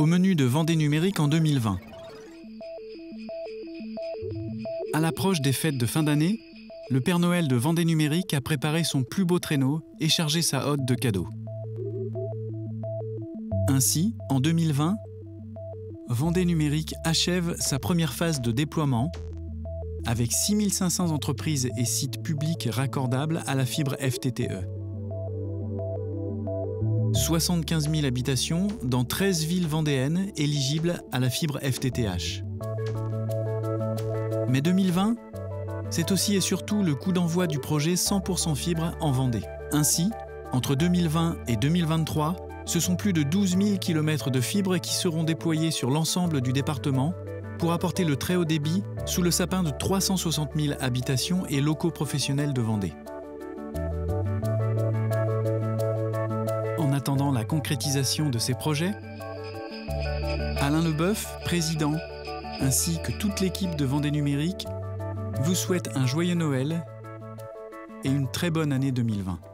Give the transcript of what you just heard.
Au menu de Vendée Numérique en 2020. À l'approche des fêtes de fin d'année, le Père Noël de Vendée Numérique a préparé son plus beau traîneau et chargé sa hotte de cadeaux. Ainsi, en 2020, Vendée Numérique achève sa première phase de déploiement avec 6500 entreprises et sites publics raccordables à la fibre FTTE. 75 000 habitations dans 13 villes vendéennes éligibles à la fibre FTTH. Mais 2020, c'est aussi et surtout le coup d'envoi du projet 100% fibre en Vendée. Ainsi, entre 2020 et 2023, ce sont plus de 12 000 km de fibre qui seront déployés sur l'ensemble du département pour apporter le très haut débit sous le sapin de 360 000 habitations et locaux professionnels de Vendée. En attendant la concrétisation de ces projets, Alain Leboeuf, président, ainsi que toute l'équipe de Vendée Numérique, vous souhaite un joyeux Noël et une très bonne année 2020.